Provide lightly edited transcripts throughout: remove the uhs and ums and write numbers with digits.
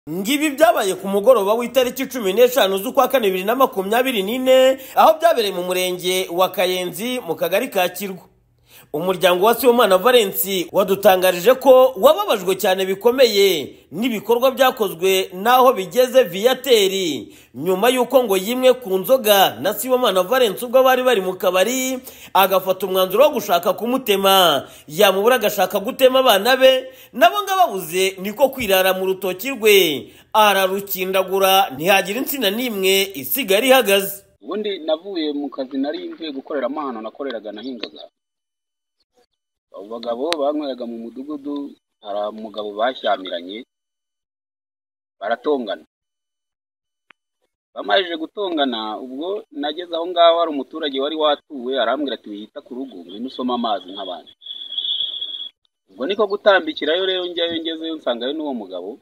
Ngibi byabaye ku mugoroba w'itariki 15 z'ukwa kane 2024 aho byabereye mu murenge wa Kayenzi mu kagari ka Kirwa. Umuryango wa Sibomana Valens wadutangarije ko wababajwe cyane bikomeye n'ibikorwa byakozwe naho bigeze Viateur nyuma yuko ngo yimwe ku nzoga na Sibomana Valens ubwo bari mu kabari agafata umwanzuro wo gushaka kumutema, yamubura agashaka gutema abana be, nabo ngababuze niko kwirara mu rutoki rwe ararukindagura ntihagira insina nimwe isigara ihagaze. Ubundi navuye mu kazi nari mvuye gukorera amahano nakoreraga nahingaga. Abagabo banyweraga mu mudugudu, hari umugabo bashyamiranye baratongana. Bamajije gutongana ubwo nageze aho ngaho hari umuturage wari watuwe arambwira ati wihita ku rugo ngwino usoma amazi nk'abandi. Ubwo niko gutambikirayo rero njyayo ngezeyo nsangayo n'uwo mugabo.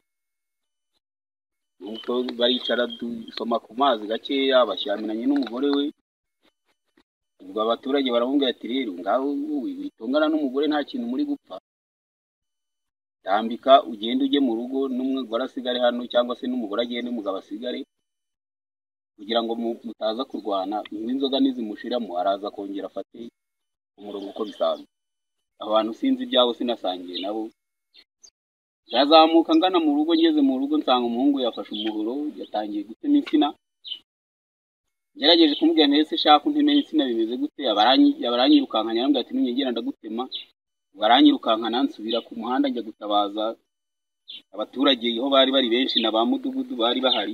Nuko baricara dusoma ku mazi gakeya bashyamiranye n'umugore we. Ubwo abaturage baramubwira ati rero ngaho witongana n'umugore nta kintu muri gupfa. Tambika ugende ujye mu rugo n'umugore asigare hano cyangwa se n'umugore agende umugabo asigare kugira ngo mutaza kurwana inzoga nizimushiramo araza kongera afate umurongo uko bisanzwe. Abantu sinzi ibyabo sinasangiye nabo. Yazamuka ngana mu rugo, ngeze mu rugo nsanga umuhungu yafashe umuhoro yatangiye gutema insina. Ngerageje kumubwira ntese shaka unteme insina bimeze gute, abaranyirukankanya nambwira ati ningera ndagutema. Baranyirukankana nsubira ku muhanda njya gutabaza abaturage iho bari benshi na ba mudugudu bari bahari.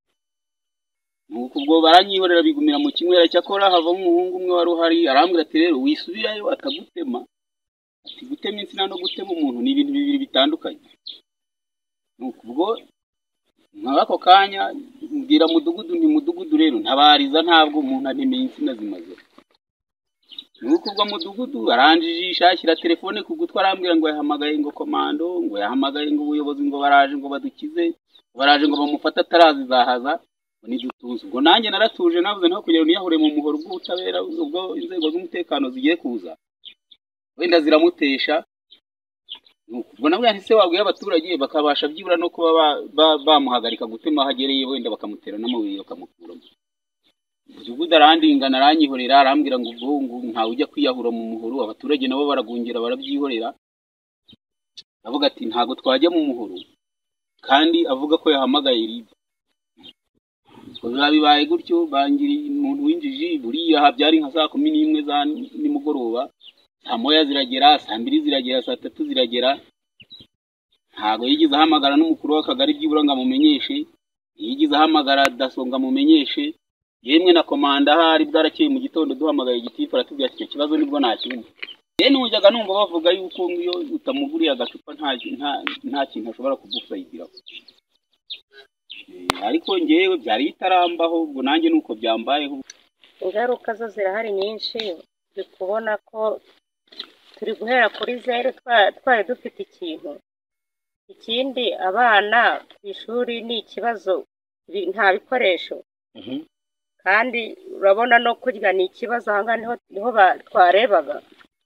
Nuko ubwo baranyihorera bigumira mu kinywera cyakora hava umuhungu umwe wari uhari arambwira ati rero wisubirayo atagutema. Ati gutema insina no gutema umuntu ni ibintu bibiri bitandukanye. Nuko ubwo nk'ako kanya mbwira mudugudu nti mudugudu rero ntabariza ntabwo umuntu anemeye insina zimaze. Nuko ubwo mudugudu aranjijisha ashyira telefone ku gutwa arambwira ngo yahamagaye ngo komando, ngo yahamagaye ngo ubuyobozi ngo baraje ngo badukize, baraje ngo bamufata atarazizahaza nidutuze. Ubwo nanjye naratuje navuze nko kugira ngo niyahure mu muhoro bw'ubutabera ubwo inzego z'umutekano zigiye kuza wenda ziramutesha. Ubwo nabwo yahise wabwiye abaturage bakabasha byibura no kuba bamuhagarika gutema hagereye wenda bakamutera n'amabuye bakamukuramo. Mudugudu arandingana aranyihorera arambwira ngo ubwo ntawe ujya kwiyahura mu muhoro. Abaturage nabo baragungera barabyihorera avuga ati ntago twajya mu muhoro kandi avuga ko yahamagaye riba. Ubwo bibaye gutyo bangiri umuntu winjiji buriya habyari nka saa 11 za nimugoroba, saa moya ziragera, saa 2 ziragera, saa 3 ziragera. Ntago yigize ahamagara n'umukuru w'akagari byibura ngo amumenyeshe, yigize ahamagara dasonga mumenyeshe. Yemwe na komanda hari bwarakeye mu gitondo duhamagaye igitifu aratubwira ati kibazo nibwo nakimwe. Nujyaga numva bavuga yuko iyo utamuguriye agacupa nta kintu ashobora kugufayidira. Ariko ngewe byari bitarambaho ubwo nanjye nuko byambayeho. Ingaruka zo zirahari nyinshi, kubona ko turi guhera kuri zero twari dufite ikintu. Ikindi abana ku ishuri ni ikibazo, nta bikoresho. Kandi urabona no kurya ni ikibazo ahanga niho twarebaga.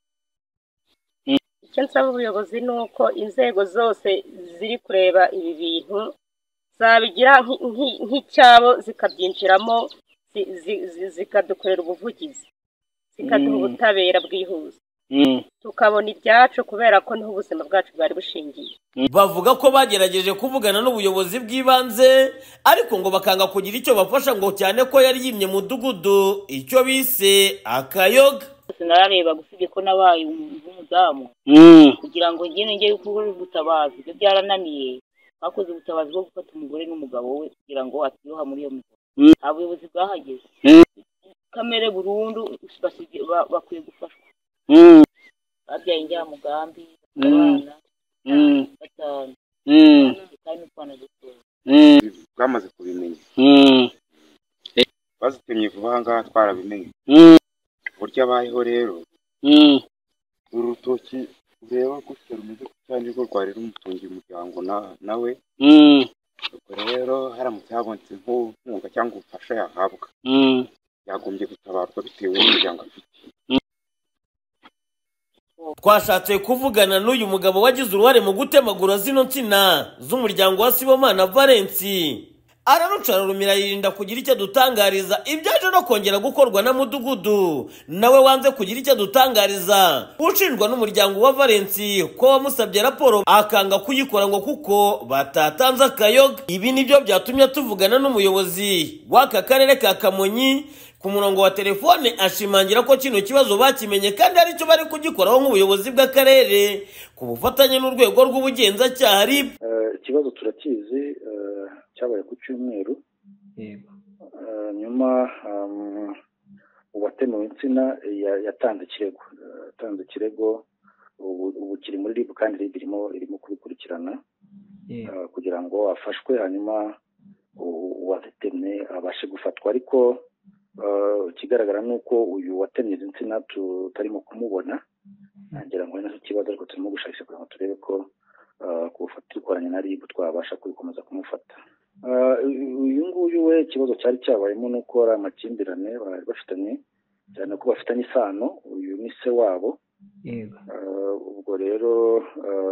Icyo nsaba ubuyobozi ni uko inzego zose ziri kureba ibi bintu zabigira nk'icyabo zikabyinjiramo zikadukorera ubuvugizi, zikaduha ubutabera bwihuse tukabona ibyacu kubera ko niho ubuzima bwacu bwari bushingiye. Bavuga ko bagerageje kuvugana n'ubuyobozi bw'ibanze ariko ngo bakanga kugira icyo bafasha ngo cyane ko yari yimye mudugudu icyo bise akayoga. Sinarareba gusibye ko nabaye umudamu kugira ngo njye gukora ubutabazi byo byarananiye. Bakoze ubutabazi bwo gufata umugore n'umugabo we kugira ngo atiyoha muri iyo mugabo. Abayobozi bwahageze kamere burundu bakwiye gufashwa. Babyaye njya mugambi abana batanu kandi twana duto bwamaze kubimenya bazitemye vuba ngaha twarabimenye burya bayeho rero urutoki ureba gutya rumeze cyane ko rwari rumutungiye umuryango nawe. Ubwo rero haramutse habonetse nkunga cyangwa ubufasha yahabwa yagombye gutabarwa bitewe n'umuryango afite. Twashatse kuvugana n'uyu mugabo wagize uruhare mu gutemagura zino nsina z'umuryango wa Sibomana Valens. Ararucara rumira yirinda kugira icyo dutangariza ibyaje no kongera gukorwa na mudugudu, nawe wanze kugira icyo dutangariza. Ushinjwa n'umuryango wa Valens ko wamusabye raporo akanga kuyikora ngo kuko batatanze akayoga. Ibi nibyo byatumye tuvugana n'umuyobozi w'aka karere ka Kamonyi ku murongo wa telefone, ashimangira ko kino kibazo bakimenye kandi ari cyo bari kugikoraho nk'ubuyobozi bw'akarere ku bufatanye n'urwego rw'ubugenzacyaha RIB. Ikibazo turakizi, cyabaye ku cyumweru. Nyuma uwatemewe insina yatanze ikirego, ubu kiri muri RIB kandi RIB irimo kubikurikirana kugira ngo afashwe, hanyuma uwazitemye abashe gufatwa. Ariko ikigaragara ni uko uyu watemye izi nsina tutarimo kumubona, ngira ngo nacyo kibazo, ariko turimo gushakisha kugira ngo turebe ko dukoranye na RIB twabasha gukomeza kumufata. Uyu nguyu we ikibazo cyari cyabayemo ni uko ari amakimbirane bari bafitanye, cyane ko bafitanye isano, uyu ni se wabo. Ubwo rero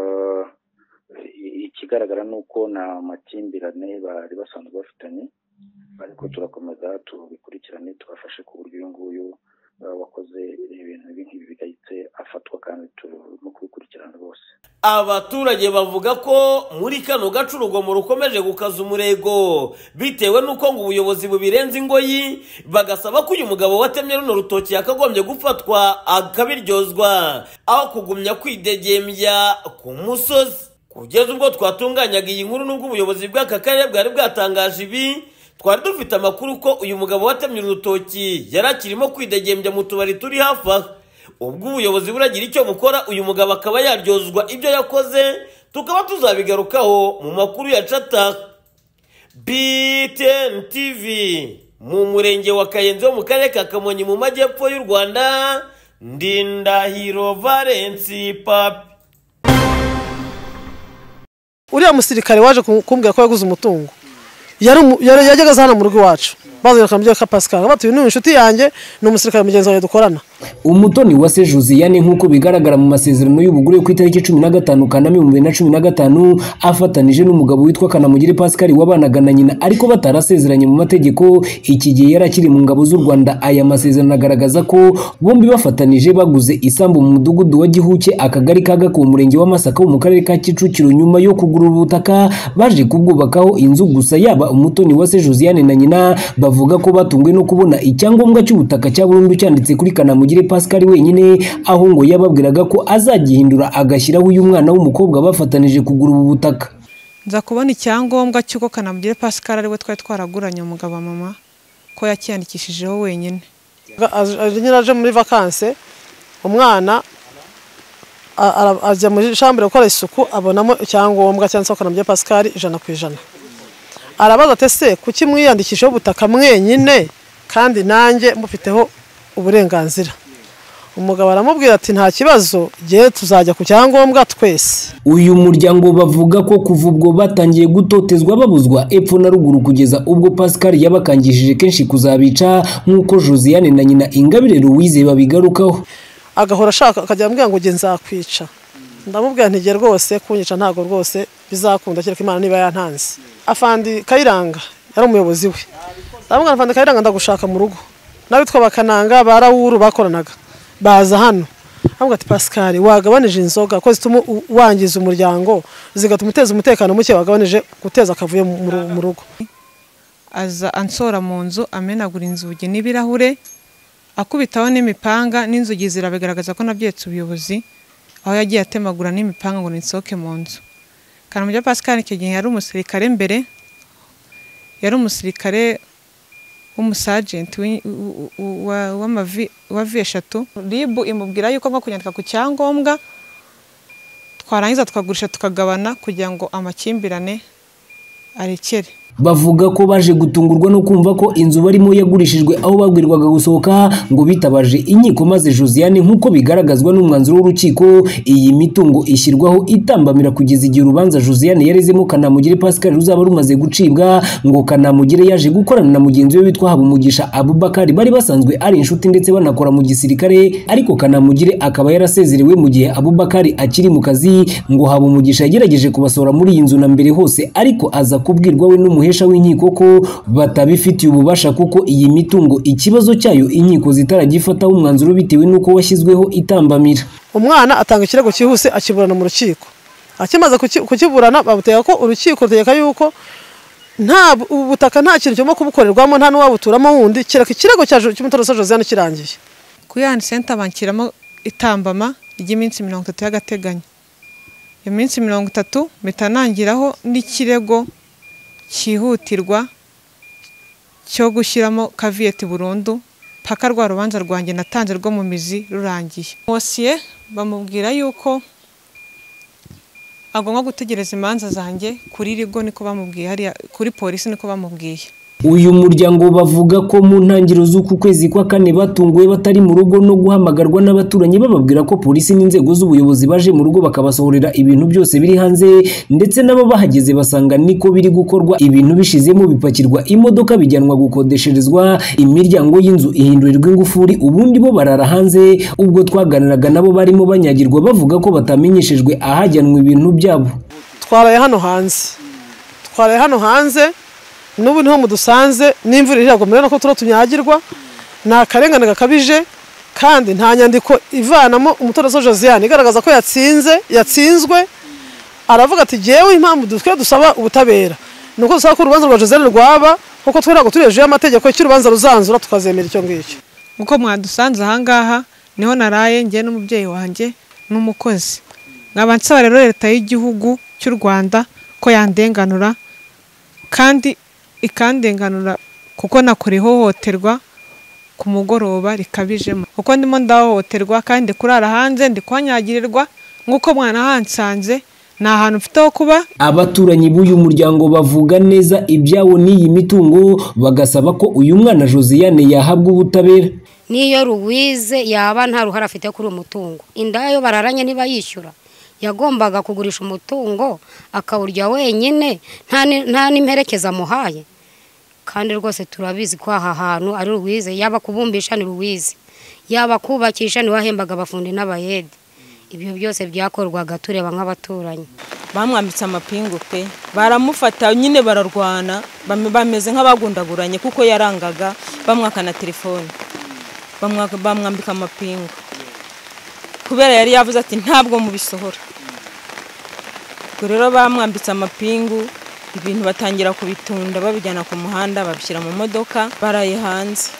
ikigaragara ni uko nta amakimbirane bari basanzwe bafitanye, ariko turakomeza tubikurikirane tubafashe ku buryo uyu nguyu wakoze ibintu nk'ibi bigayitse afatwa, kandi turimo kubikurikirana rwose. Abaturage bavuga ko muri kano gace urugomo rukomeje gukaza umurego bitewe n'uko ngo ubuyobozi bubirenze ingoyi, bagasaba ko uyu mugabo watemye runo rutoki yakagombye gufatwa akabiryozwa aho kugumya kwidegembya ku musozi. Kugeza ubwo twatunganyaga iyi nkuru, n'ubwo ubuyobozi bw'aka karere bwari bwatangaje ibi, twari dufite amakuru ko uyu mugabo watemye urutoki yari akirimo kwidegembya mu tubari turi hafi aha. Ubwo ubuyobozi buragira icyo bukora, uyu mugabo akaba yaryozwa ibyo yakoze, tukaba tuzabigarukaho mu makuru ya Cata. BTN TV mu murenge wa Kayenzi wo mu karere ka Kamonyi mu majyepfo y'u Rwanda, Ndindahiro Valens Papi. Uriya musirikare waje kumbwira ko yaguze umutungo yajyaga hano mu rugo iwacu, bazira kamubye ka Pascal, batuye ni inshuti yanjye, ni umusirikare mugenzi wawe dukorana. Umutoni wa se Josiane nk'uko bigaragara mu masezerano y'ubugure ku itariki 15 Kanama 2015 afatanije n'umugabo witwa Kanamugire Pascal wabanaga na nyina, ariko batarasezeranye mu mategeko. Iki gihe yarakiri mu ngabo z'u Rwanda. Aya masezerano agaragaza ko bombi bafatanije baguze isambu mu mudugudu wa Gihuke, akagari ka Gako, umurenge wa Masaka mu karere ka Kicukiro. Nyuma yo kugura ubutaka baje kubwubakaho inzu, gusa yaba Umutoni wa se Josiane na nyina bavuga ko batungwe no kubona icyangombwa cy'ubutaka cya burundu cyanditse kuri Kanamugire Pascal wenyine, aho ngo yababwiraga ko azagihindura agashyiraho uyu mwana w'umukobwa bafatanije kugura ubu butaka. Nza kubona icyangombwa cy'uko Kanamugire Pascal ariwe twari twaraguranye umugabo wa mama ko yakiyandikishijeho wenyine. Nyiraje muri vacances, umwana ajya muri chambre gukora isuku, abonamo icyangombwa cyanditseho Kanamugire Pascal 100%. Arabaza ati se kuki mwiyandikishaho ubutaka mwenyine kandi nanjye mufiteho uburenganzira? Umugabo aramubwira ati nta kibazo, giye tuzajya ku cyangombwa twese. Uyu muryango bavuga ko kuva ubwo batangiye gutotezwa babuzwa epfo na ruguru, kugeza ubwo Pascal yabakangishije kenshi kuzabica, nk'uko Josiane na nyina Ingabire Louise babigarukaho. Agahora ashaka akajya ambwira ngo nge nzakwica. Ndamubwira ntige rwose kunyica ntago rwose bizakunda, kereka Imana niba yantanze. Afandi Kayiranga yari umuyobozi we. Ndamubwira Afandi Kayiranga ndagushaka mu rugo. Nawe twabakananga barawuru bakoranaga. Baza hano. Ambwira ati Pascal wagabanije inzoga ko zituma wangiza umuryango, zigatuma uteza umutekano muke, wagabanije guteza akavuye mu rugo. Aza ansora mu nzu, amenagura inzugi n'ibirahure, akubitaho n'imipanga, n'inzugi zirabigaragaza ko nabyetse ubuyobozi, aho yagiye atemagura n'imipanga ngo ninsoke mu nzu. Kanamugire Pascal icyo gihe yari umusirikare mbere, yari umusirikare w'umusagent wa V3. RIB imubwira yuko nko kunyandika ku cyangombwa, twarangiza tukagurisha tukagabana kugira ngo amakimbirane arekere. bavuga ko baje gutungurwa no kumva ko inzu barimo yagurishijwe aho babwirwaga gusohoka ngo bitabaje inkiko maze Josiane nk'uko bigaragazwa n'umwanzuro w'urukiko iyi mitungo ishyirwaho itambamira kugeza igihe urubanza Josiane yarezemo Kanamugire Pascal ruzaba rumaze gucibwa ngo Kanamugire yaje gukorana na mugenzi we witwa Habumugisha Abubakar bari basanzwe ari inshuti ndetse banakora mu gisirikare ariko Kanamugire akaba yarasezerewe mu gihe Abubakar akiri mu kazi ngo Habumugisha yagerageje kubasohora muri iyi nzu na mbere hose ariko aza kubwirwa we n'umuhesha w'inkiko ko batabifitiye ububasha kuko iyi mitungo ikibazo cyayo inkiko zitaragifataho umwanzuro bitewe n'uko washyizweho itambamira. Umwana atanga ikirego cyihuse akiburana mu rukiko, akimaze kukiburana babuteka ko urukiko rutegeka yuko nta ubutaka nta kintu cyo kubukorerwamo nta n'uwabuturamo wundi kireka ikirego cy'umutorose Josiane kirangiye. Kuyani center bankiramo itambama ry'iminsi 30 y'agateganyo. Iyo minsi 30 mitanangiraho n'ikirego cyihutirwa cyo gushyiramo kaviyeti burundu paka rwa rubanza rwanjye natanze rwo mu mizi rurangiye. Mosiye bamubwira yuko agomba gutegereza imanza zanjye kuri rigo niko bamubwiye hariya kuri polisi niko bamubwiye. Uyu muryango bavuga ko mu ntangiriro z'uku kwezi kwa kane batunguwe batari mu rugo no guhamagarwa n'abaturanyi bababwira ko polisi n'inzego z'ubuyobozi baje mu rugo bakabasohorera ibintu byose biri hanze ndetse nabo bahageze basanga niko biri gukorwa ibintu bishizemo bipakirwa imodoka bijyanwa gukodesherezwa imiryango y'inzu ihindurirwa ingufuri ubundi bo barara hanze ubwo twaganiraga nabo barimo banyagirwa bavuga ko batamenyeshejwe ahajyanwa ibintu byabo. Twaraye hano hanze n'ubu niho mudusanze n'imvura iragomera no ko tunyagirwa na karengane gakabije kandi nta nyandiko ivanamo umutorose Josiane igaragaza ko yatsinzwe aravuga ati jewe impamvu dusaba ubutabera nuko dusaba ko urubanza rwa Josiane rwaba kuko twerago tureje y'amategeko cy'urubanza ruzanzura tukazemera icyo ngicyo. Nkuko mwadusanze ahangaha niho naraye ngiye n'umubyeyi wanjye n'umukozi nk'abansaba rero leta y'igihugu cy'u Rwanda ko yandenganura kandi ikandenganura kuko nakora ihohoterwa ku mugoroba rikabijemo kuko ndimo ndahohoterwa kandi kurara hanze ndi kwanyagirirwa nkuko mwana hansanze nta hantu mfite ho kuba. Abaturanyi b'uyu muryango bavuga neza ibyawo n'iyi mitungo bagasaba ko uyu mwana Josiane yahabwa ubutabera. Niyo Ruwize yaba nta ruhara afite kuri umutungo indayo bararanye niba yishyura yagombaga kugurisha umutungo akawurya wenyine nta n'imperekeza muhaye kandi rwose turabizi ko aha hantu ari Ruwize yaba kubumbisha ni Ruwize yaba kubakisha ni wahembaga abafundi n'abayede ibyo byose byakorwaga tureba nk'abaturanyi. Bamwambitse amapingu pe baramufata nyine bararwana bameze nk'abagundaguranye kuko yarangaga bamwakana telefone bamwambika amapingu kubera yari yavuze ati ntabwo mubisohora. Rero bamwambitse amapingu ibintu batangira kubitunda babijyana ku muhanda babishyira mu modoka baraye hanze.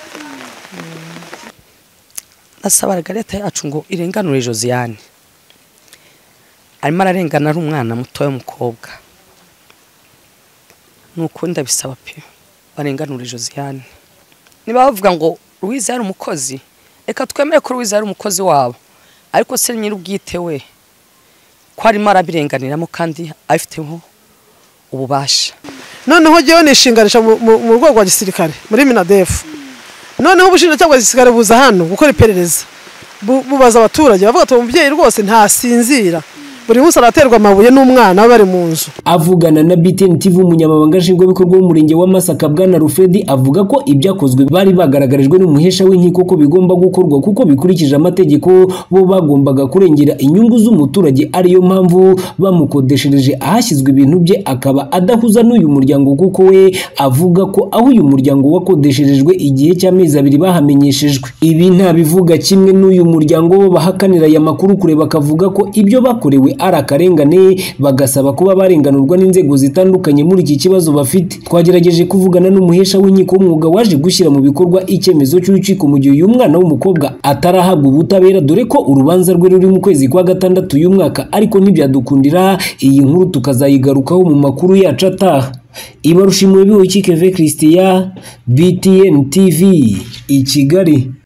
Asaba leta yacu ngo irenganure Josiane arimo ararengana ari umwana muto w'umukobwa nuko ndabisaba pe barenganure Josiane. Niba bavuga ngo Ruwize ari umukozi reka twemere ko Ruwize ari umukozi wabo ariko se nyir'ubwite we ko arimo arabirenganiramo kandi afiteho ububasha. Noneho giye nishinganisha mu rwego rwa gisirikare muri Minadefu. Noneho ubushinjacyaha bwa gisirikare buza hano gukora iperereza bubaza abaturage bavuga ati umubyeyi rwose ntasinzira buri munsi araterwa amabuye n'umwana bari mu nzu. Avugana na BTN TV umunyamabanga nshingwabikorwa w'umurenge wa Masaka Bwana Rufedi avuga ko ibyakozwe bari bagaragarijwe n'umuhesha w'inkiko ko bigomba gukorwa kuko bikurikije amategeko bo bagombaga kurengera inyungu z'umuturage ariyo mpamvu bamukodeshereje ahashyizwe ibintu bye akaba adahuza n'uyu muryango kuko we avuga ko aho uyu muryango wakodesherejwe igihe cy'amezi 2 bahamenyeshejwe. Ibi nta bivuga kimwe n'uyu muryango bo bahakanira aya makuru kure bakavuga ko ibyo bakorewe ari akarengane bagasaba kuba barenganurwa n'inzego zitandukanye muri iki kibazo bafite. Twagerageje kuvugana n'umuhesha w'inkiko w'umwuga waje gushyira mu bikorwa icyemezo cy'urukiko mu gihe uyu mwana w'umukobwa atarahabwa ubutabera dore ko urubanza rwe ruri mu kwezi kwa 6 uyu mwaka ariko ntibyadukundira. Iyi nkuru tukazayigarukaho mu makuru yacu ataha. Ibarushimwe biho Keve Christian BTN TV i Kigali.